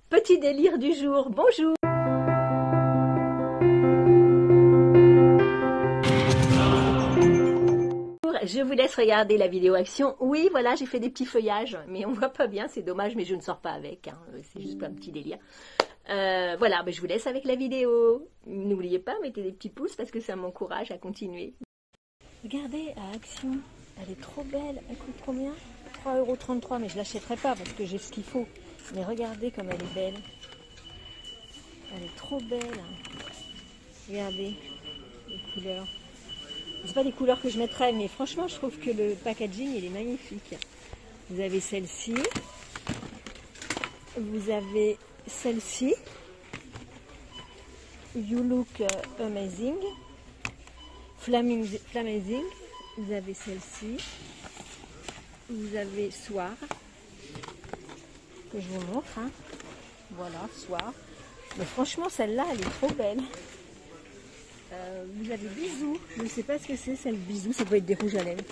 Petit délire du jour, bonjour. Je vous laisse regarder la vidéo action. Oui, voilà, j'ai fait des petits feuillages, mais on voit pas bien, c'est dommage, mais je ne sors pas avec, hein. C'est juste un petit délire. Voilà, je vous laisse avec la vidéo. N'oubliez pas, mettez des petits pouces parce que ça m'encourage à continuer. Regardez, à Action, elle est trop belle. Elle coûte combien? 3,33 €, mais je ne l'achèterai pas parce que j'ai ce qu'il faut. Mais regardez comme elle est belle. Elle est trop belle. Regardez les couleurs. C'est pas des couleurs que je mettrais, mais franchement, je trouve que le packaging, il est magnifique. Vous avez celle-ci. Vous avez celle-ci. You look amazing. Flamazing. Vous avez celle-ci. Vous avez Soir. Que je vous montre. Hein. Voilà, Soir. Mais franchement, celle-là, elle est trop belle. Vous avez Bisous. Je ne sais pas ce que c'est, celle Bisous. Ça doit être des rouges à lèvres.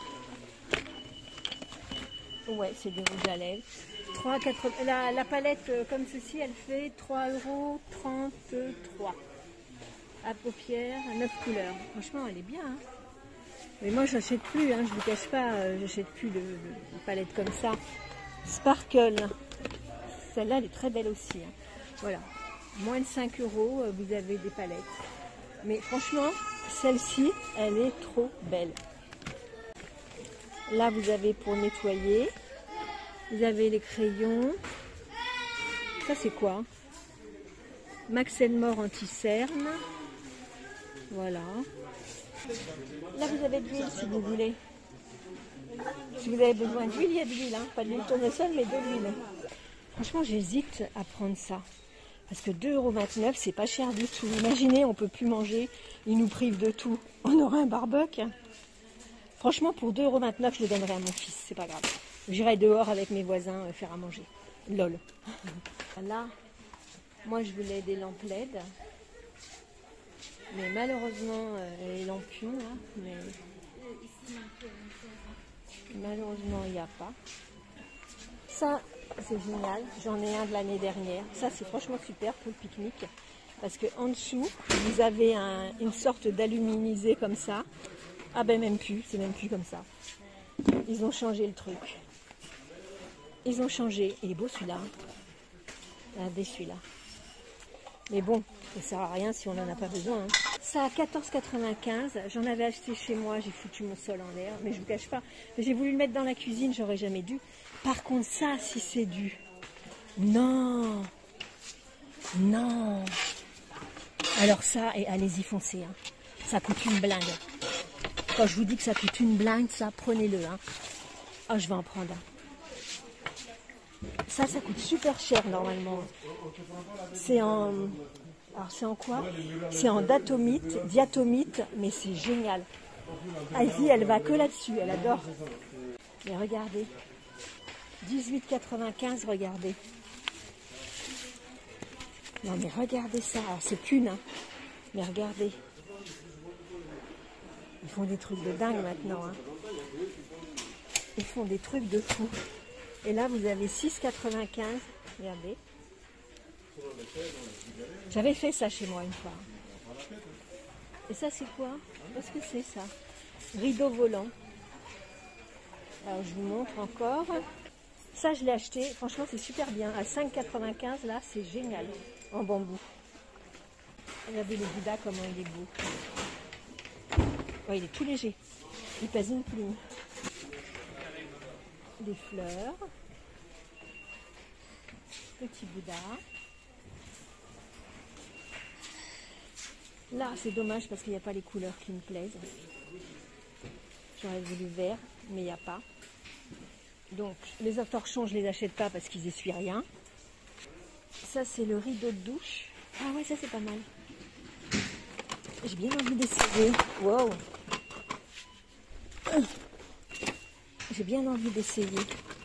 Ouais, c'est des rouges à lèvres. 3,80. La palette comme ceci, elle fait 3,33 €. À paupières, 9 couleurs. Franchement, elle est bien. Hein. Mais moi, je n'achète plus. Hein, je ne vous cache pas, j'achète plus de palette comme ça. Sparkle. Celle-là, elle est très belle aussi. Hein. Voilà. Moins de 5 €, vous avez des palettes. Mais franchement, celle-ci, elle est trop belle. Là, vous avez pour nettoyer. Vous avez les crayons. Ça, c'est quoi? Max Elmore anti-cerne. Voilà. Là, vous avez de l'huile si vous voulez. Si vous avez besoin d'huile, il y a de l'huile. Hein. Pas de l'huile tournesol, mais de l'huile. Franchement, j'hésite à prendre ça. Parce que 2,29 €, c'est pas cher du tout. Imaginez, on peut plus manger. Ils nous privent de tout. On aura un barbecue. Franchement, pour 2,29 €, je le donnerai à mon fils. C'est pas grave. J'irai dehors avec mes voisins faire à manger. Lol. Là, moi, je voulais des lampes LED. Mais malheureusement, les lampions, là, mais malheureusement, il n'y a pas. Ça, c'est génial. J'en ai un de l'année dernière. Ça, c'est franchement super pour le pique-nique. Parce qu'en dessous, vous avez une sorte d'aluminisé comme ça. Ah ben même plus, c'est même plus comme ça. Ils ont changé le truc. Ils ont changé. Il est beau celui-là. Regardez celui-là. Mais bon, ça ne sert à rien si on n'en a pas besoin. Hein. Ça à 14,95 €. J'en avais acheté chez moi, j'ai foutu mon sol en l'air. Mais je ne vous cache pas. J'ai voulu le mettre dans la cuisine, j'aurais jamais dû. Par contre, ça, si c'est du... Non. Non. Alors ça, et allez-y, foncez. Hein. Ça coûte une blinde. Quand je vous dis que ça coûte une blinde, ça, prenez-le. Hein. Oh, je vais en prendre un. Ça coûte super cher normalement. C'est en... Alors c'est en quoi? C'est en diatomite, mais c'est génial. Ivy, elle va que là-dessus, elle adore. Mais regardez. 18,95 €, regardez. Non mais regardez ça. Alors c'est qu'une, hein. Mais regardez. Ils font des trucs de dingue maintenant. Hein. Ils font des trucs de fou. Et là, vous avez 6,95 €. Regardez. J'avais fait ça chez moi une fois. Et ça, c'est quoi? Qu'est-ce que c'est ça? Rideau volant. Alors, je vous montre encore. Ça, je l'ai acheté. Franchement, c'est super bien. À 5,95 €, là, c'est génial. En bambou. Regardez le Bouddha, comment il est beau. Oh, il est tout léger. Il pèse une plume. Des fleurs. Petit Bouddha. Là, c'est dommage parce qu'il n'y a pas les couleurs qui me plaisent. J'aurais voulu vert, mais il n'y a pas. Donc, les torchons, je ne les achète pas parce qu'ils essuient rien. Ça, c'est le rideau de douche. Ah ouais, ça, c'est pas mal. J'ai bien envie d'essayer. Wow. J'ai bien envie d'essayer.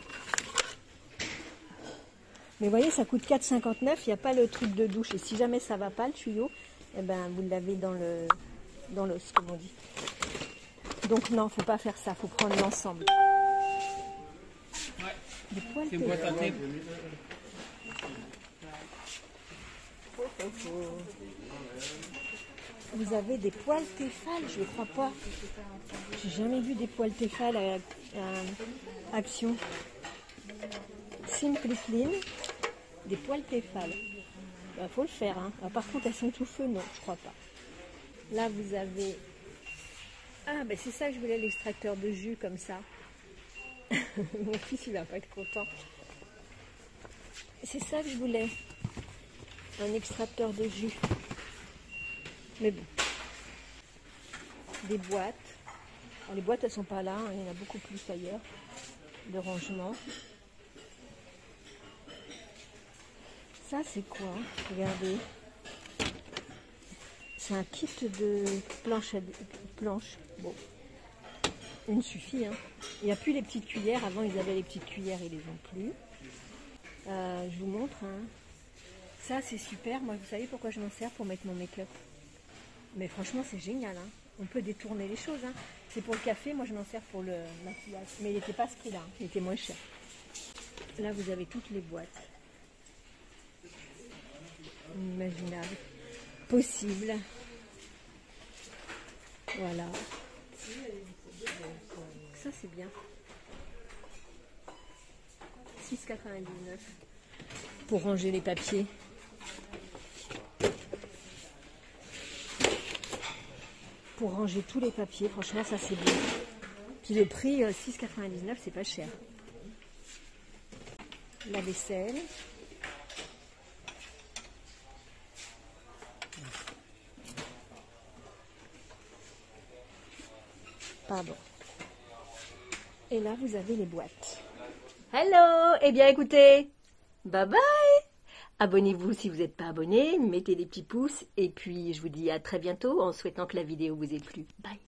Mais vous voyez, ça coûte 4,59 €. Il n'y a pas le truc de douche. Et si jamais ça ne va pas, le tuyau, eh ben, vous l'avez dans l'os, comme on dit. Donc non, faut pas faire ça. Faut prendre l'ensemble. Des poils. C'est boîte à thé. Vous avez des poils Tefal, je ne crois pas. J'ai jamais vu des poils Tefal à Action. Simply Clean, des poils Tefal. Bah, faut le faire. Hein. Ah, par contre, elles sont tout feu, non, je crois pas. Là, vous avez... Ah, ben c'est ça que je voulais, l'extracteur de jus comme ça. Mon fils, il va pas être content. C'est ça que je voulais. Un extracteur de jus. Mais bon. Des boîtes. Alors, les boîtes, elles sont pas là. Hein. Il y en a beaucoup plus ailleurs. De rangement. Ça, c'est quoi? Regardez. C'est un kit de planches. Bon. Une suffit. Hein. Il n'y a plus les petites cuillères. Avant, ils avaient les petites cuillères. Ils les ont plus. Je vous montre. Hein. Ça, c'est super. Moi, vous savez pourquoi je m'en sers? Pour mettre mon make-up. Mais franchement, c'est génial. Hein. On peut détourner les choses. Hein. C'est pour le café. Moi, je m'en sers pour le maquillage. Mais il n'était pas ce prix-là. Hein. Il était moins cher. Là, vous avez toutes les boîtes. Inimaginable. Possible. Voilà. Ça, c'est bien. 6,99 pour ranger les papiers. Pour ranger tous les papiers, franchement, ça c'est bien. Puis le prix, 6,99, c'est pas cher. La vaisselle. Pardon. Et là, vous avez les boîtes. Hello! Eh bien, écoutez, bye bye! Abonnez-vous si vous n'êtes pas abonné, mettez des petits pouces et puis je vous dis à très bientôt en souhaitant que la vidéo vous ait plu. Bye!